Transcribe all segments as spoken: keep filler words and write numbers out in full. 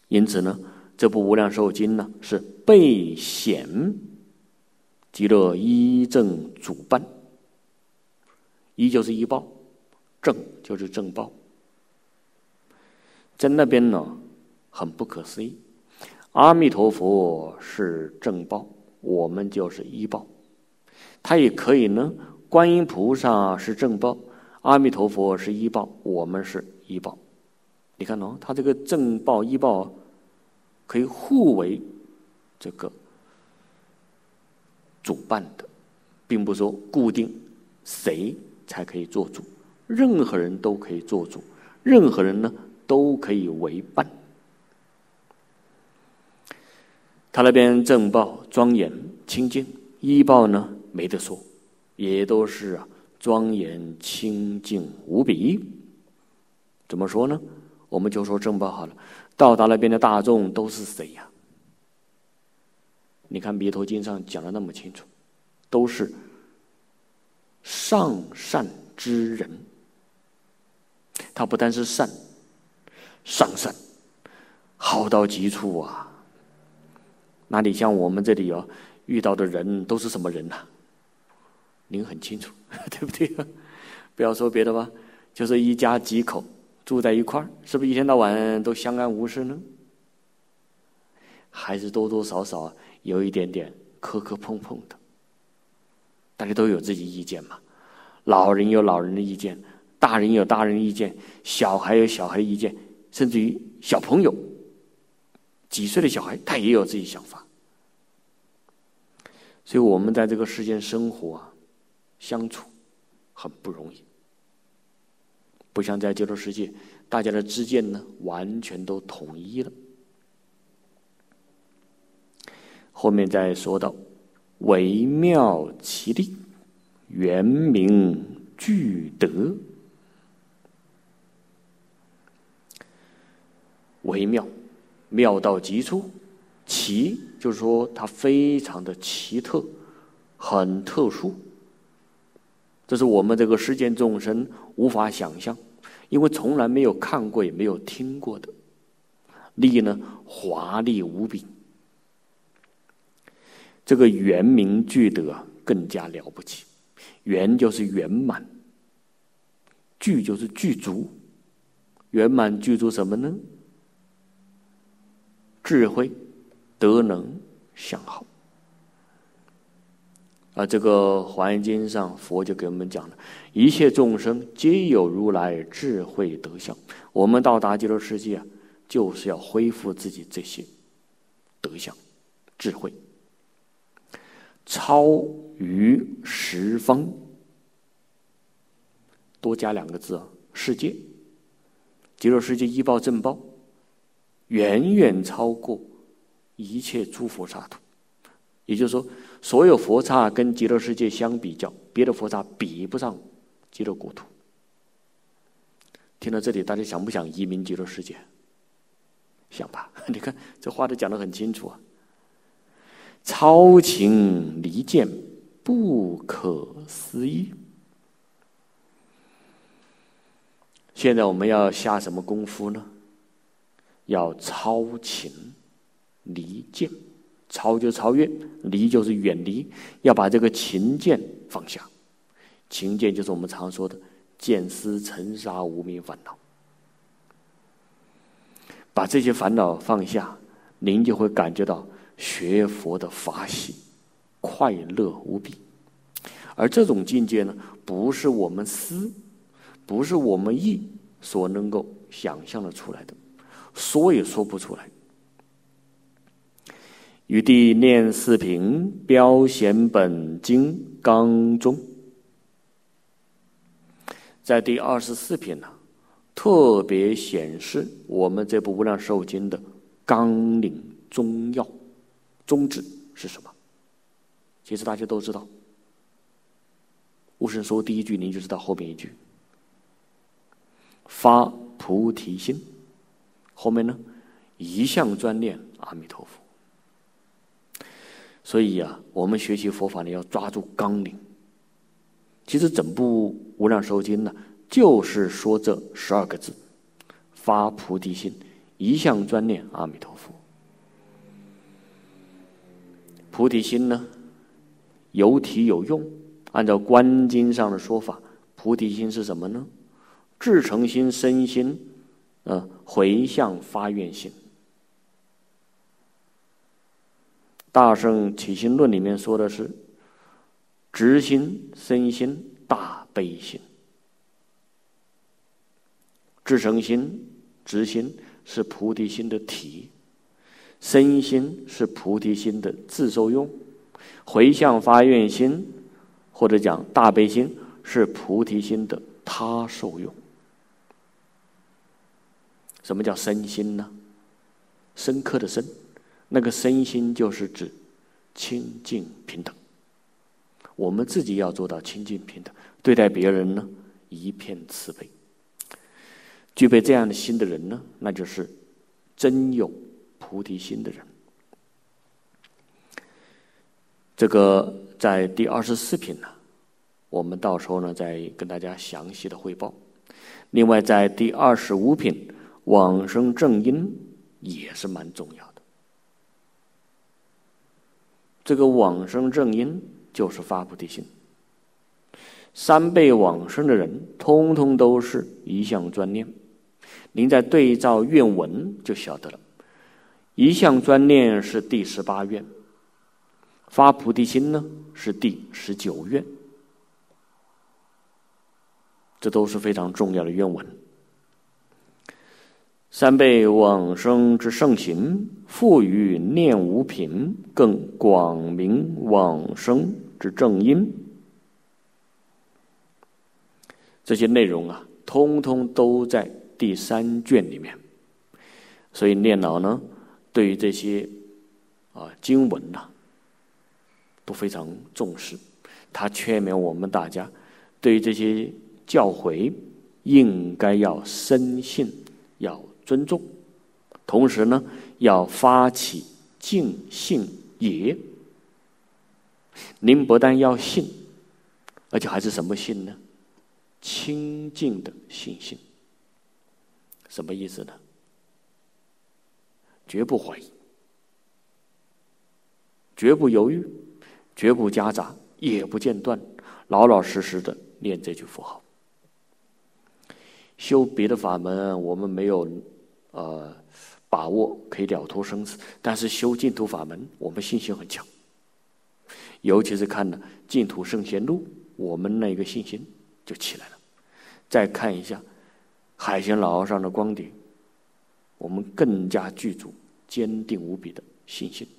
因此呢，这部《无量寿经》呢是备显极乐依正主办。依就是依报，正就是正报。在那边呢，很不可思议。阿弥陀佛是正报，我们就是依报。他也可以呢，观音菩萨是正报，阿弥陀佛是依报，我们是依报。你看哦，他这个正报依报可以互为这个主办的，并不是说固定谁才可以做主，任何人都可以做主，任何人呢都可以为伴。他那边正报庄严清净，依报呢没得说，也都是啊庄严清净无比。怎么说呢？我们就说正报好了。到达那边的大众都是谁呀、啊？你看《弥陀经》上讲的那么清楚，都是上善之人。他不但是善，上善好到极处啊！那你像我们这里哦，遇到的人都是什么人呐、啊？您很清楚，对不对？不要说别的吧，就是一家几口住在一块儿，是不是一天到晚都相安无事呢？还是多多少少有一点点磕磕碰碰的。大家都有自己意见嘛，老人有老人的意见，大人有大人的意见，小孩有小孩的意见，甚至于小朋友几岁的小孩他也有自己想法。所以我们在这个世间生活啊，相处很不容易，不像在极乐世界，大家的知见呢完全都统一了。后面再说到微妙其力，圆明具德。微妙，妙到极处，奇就是说它非常的奇特，很特殊。这是我们这个世间众生无法想象，因为从来没有看过也没有听过的。力呢华丽无比，这个圆明具德更加了不起。圆就是圆满，具就是具足。圆满具足什么呢？智慧、德能、相好。而这个《华严经》上，佛就给我们讲了，一切众生皆有如来智慧德相。我们到达极乐世界啊，就是要恢复自己这些德相、智慧，超于十方。多加两个字啊，世界。极乐世界依报正报，远远超过一切诸佛刹土。也就是说，所有佛刹跟极乐世界相比较，别的佛刹比不上极乐国土。听到这里，大家想不想移民极乐世界？想吧。你看这话都讲得很清楚啊。超情离见，不可思议。现在我们要下什么功夫呢？要超情离见。超就超越，离就是远离，要把这个情见放下。情见就是我们常说的见思尘沙无明烦恼。把这些烦恼放下，您就会感觉到学佛的法喜，快乐无比。而这种境界呢，不是我们思，不是我们意所能够想象的出来的，说也说不出来。于地念四品，标显本经纲中。在第二十四品呢，特别显示我们这部无量寿经的纲领宗要，宗旨是什么？其实大家都知道，悟圣说第一句，您就知道后面一句，发菩提心，后面呢，一向专念阿弥陀佛。所以啊，我们学习佛法呢，要抓住纲领。其实整部《无量寿经》呢，就是说这十二个字：发菩提心， 一向专念阿弥陀佛。菩提心呢，有体有用。按照观经上的说法，菩提心是什么呢？至诚心、身心，呃，回向发愿心。大乘起心论里面说的是直心、身心、大悲心。至诚心、直心是菩提心的体，身心是菩提心的自受用，回向发愿心或者讲大悲心是菩提心的他受用。什么叫身心呢？深刻的深，那个身心就是指清净平等。我们自己要做到清净平等，对待别人呢一片慈悲。具备这样的心的人呢，那就是真有菩提心的人。这个在第二十四品呢，我们到时候呢再跟大家详细的汇报。另外在第二十五品往生正因也是蛮重要的。这个往生正因就是发菩提心。三辈往生的人通通都是一向专念，您在对照愿文就晓得了。一向专念是第十八愿，发菩提心呢是第十九愿，这都是非常重要的愿文。三辈往生之圣行，复于念无品，更广明往生之正因。这些内容啊，通通都在第三卷里面。所以念老呢，对于这些啊经文呐、啊，都非常重视。他劝勉我们大家，对于这些教诲，应该要深信，要尊重，同时呢，要发起敬信也。您不但要信，而且还是什么信呢？清净的信心。什么意思呢？绝不怀疑，绝不犹豫，绝不夹杂，也不间断，老老实实的念这句佛号。修别的法门，我们没有呃把握可以了脱生死，但是修净土法门，我们信心很强。尤其是看了《净土圣贤录》，我们那个信心就起来了。再看一下海贤老和尚的光碟，我们更加具足坚定无比的信心。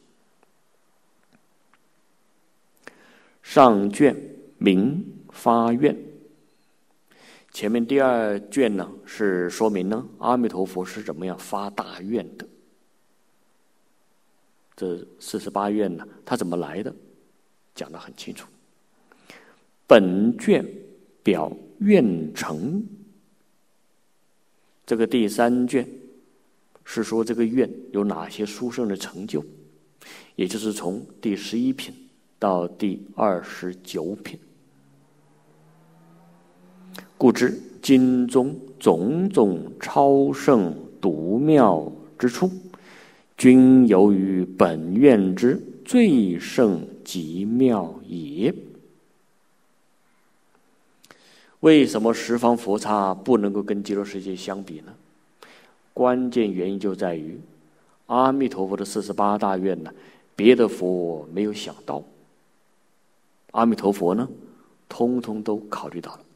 上卷明发愿，前面第二卷呢是说明呢阿弥陀佛是怎么样发大愿的。这四十八愿呢，它怎么来的，讲得很清楚。本卷表愿成，这个第三卷是说这个愿有哪些殊胜的成就，也就是从第十一品到第二十九品。故知经中种种超胜独妙之处，均由于本愿之最胜极妙也。为什么十方佛刹不能够跟极乐世界相比呢？关键原因就在于阿弥陀佛的四十八大愿呢，别的佛没有想到，阿弥陀佛呢，通通都考虑到了。